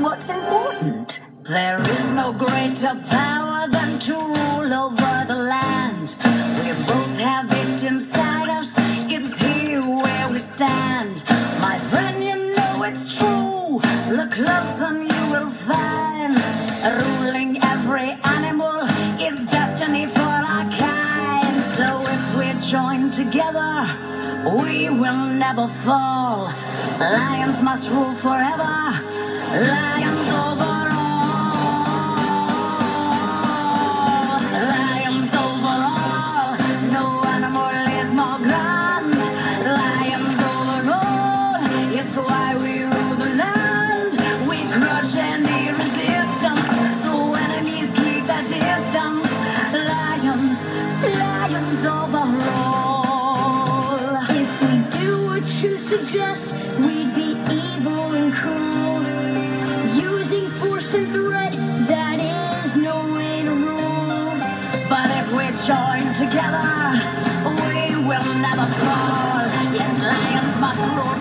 what's important. There is no greater power than to rule over the land. We both have it inside us, it's here where we stand. My friend, you know it's true, look close and you will find ruling every animal is destiny for our kind. So if we're joined together, we will never fall. Lions must rule forever, lions over all. Lions over all, no animal is more grand. Lions over all, it's why we rule the land. We crush any resistance, so enemies keep their distance. Lions, lions over all. If we do what you suggest, we'd be evil and cruel, using force and threat, that is no way to rule. But if we're joined together, we will never fall. Yes, lions must rule.